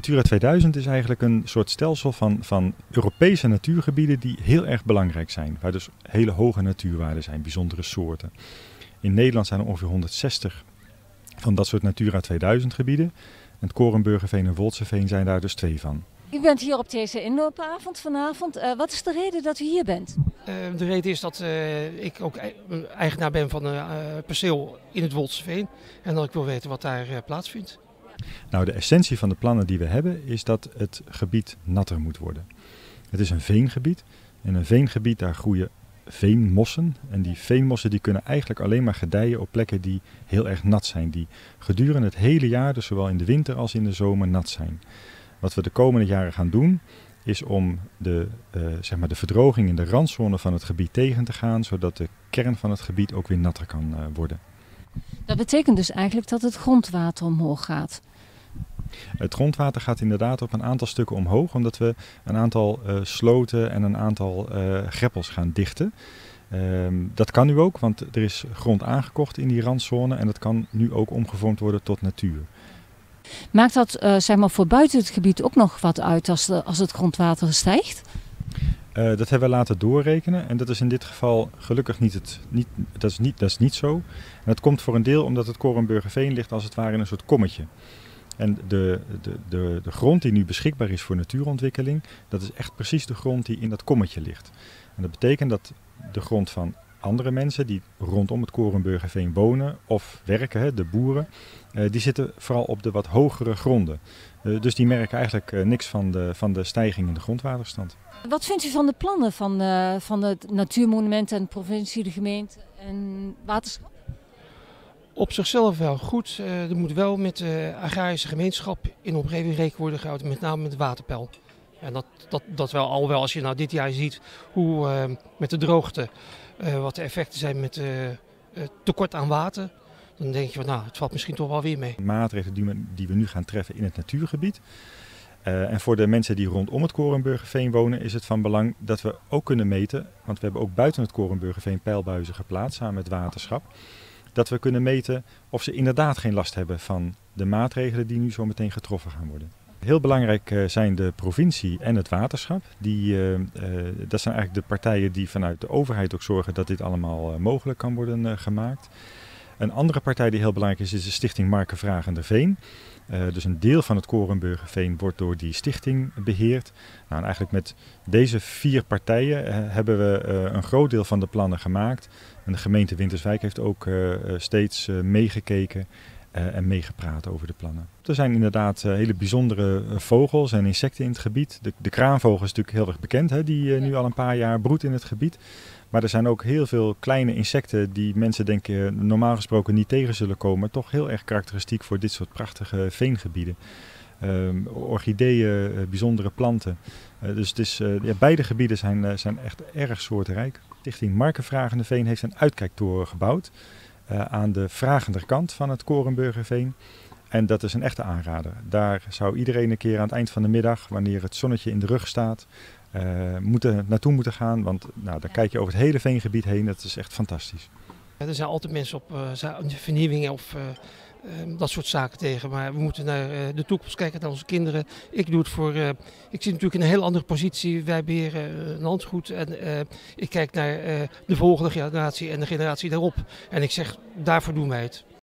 Natura 2000 is eigenlijk een soort stelsel van Europese natuurgebieden die heel erg belangrijk zijn. Waar dus hele hoge natuurwaarden zijn, bijzondere soorten. In Nederland zijn er ongeveer 160 van dat soort Natura 2000 gebieden. En het Korenburgerveen en Woldseveen zijn daar dus 2 van. U bent hier op deze inloopavond vanavond. Wat is de reden dat u hier bent? De reden is dat ik ook eigenaar ben van een perceel in het Woldseveen. En dat ik wil weten wat daar plaatsvindt. Nou, de essentie van de plannen die we hebben is dat het gebied natter moet worden. Het is een veengebied. In een veengebied daar groeien veenmossen. En die veenmossen die kunnen eigenlijk alleen maar gedijen op plekken die heel erg nat zijn. Die gedurende het hele jaar, dus zowel in de winter als in de zomer, nat zijn. Wat we de komende jaren gaan doen is om de verdroging in de randzone van het gebied tegen te gaan. Zodat de kern van het gebied ook weer natter kan worden. Dat betekent dus eigenlijk dat het grondwater omhoog gaat. Het grondwater gaat inderdaad op een aantal stukken omhoog, omdat we een aantal sloten en een aantal greppels gaan dichten. Dat kan nu ook, want er is grond aangekocht in die randzone en dat kan nu ook omgevormd worden tot natuur. Maakt dat voor buiten het gebied ook nog wat uit als het grondwater stijgt? Dat hebben we laten doorrekenen en dat is in dit geval gelukkig niet zo. En dat komt voor een deel omdat het Korenburgerveen ligt als het ware in een soort kommetje. En de grond die nu beschikbaar is voor natuurontwikkeling, dat is echt precies de grond die in dat kommetje ligt. En dat betekent dat de grond van andere mensen die rondom het Korenburgerveen wonen of werken, de boeren, die zitten vooral op de wat hogere gronden. Dus die merken eigenlijk niks van de stijging in de grondwaterstand. Wat vindt u van de plannen van het Natuurmonument en de provincie, de gemeente en waterschap? Op zichzelf wel goed. Er moet wel met de agrarische gemeenschap in de omgeving rekening worden gehouden, met name met de waterpeil. En dat wel als je nou dit jaar ziet hoe met de droogte wat de effecten zijn met tekort aan water. Dan denk je van het valt misschien toch wel weer mee. Maatregelen die we nu gaan treffen in het natuurgebied. En voor de mensen die rondom het Korenburgerveen wonen is het van belang dat we ook kunnen meten. Want we hebben ook buiten het Korenburgerveen peilbuizen geplaatst samen met waterschap. Dat we kunnen meten of ze inderdaad geen last hebben van de maatregelen die nu zo meteen getroffen gaan worden. Heel belangrijk zijn de provincie en het waterschap. Dat zijn eigenlijk de partijen die vanuit de overheid ook zorgen dat dit allemaal mogelijk kan worden gemaakt. Een andere partij die heel belangrijk is de Stichting Markenvragenderveen. Dus een deel van het Korenburgerveen wordt door die stichting beheerd. Nou, en eigenlijk met deze 4 partijen hebben we een groot deel van de plannen gemaakt. En de gemeente Winterswijk heeft ook steeds meegekeken en meegepraat over de plannen. Er zijn inderdaad hele bijzondere vogels en insecten in het gebied. De kraanvogel is natuurlijk heel erg bekend, die nu al een paar jaar broedt in het gebied. Maar er zijn ook heel veel kleine insecten die mensen denken normaal gesproken niet tegen zullen komen. Toch heel erg karakteristiek voor dit soort prachtige veengebieden. Orchideeën, bijzondere planten. Dus beide gebieden zijn echt erg soortenrijk. Stichting Markenvragenderveen heeft een uitkijktoren gebouwd aan de vragenderkant van het Korenburgerveen. En dat is een echte aanrader. Daar zou iedereen een keer aan het eind van de middag, wanneer het zonnetje in de rug staat, naartoe moeten gaan. Want daar kijk je over het hele veengebied heen. Dat is echt fantastisch. Er zijn altijd mensen op vernieuwingen of dat soort zaken tegen. Maar we moeten naar de toekomst kijken, naar onze kinderen. Ik doe het ik zit natuurlijk in een heel andere positie. Wij beheren een landgoed en ik kijk naar de volgende generatie en de generatie daarop. En ik zeg, daarvoor doen wij het.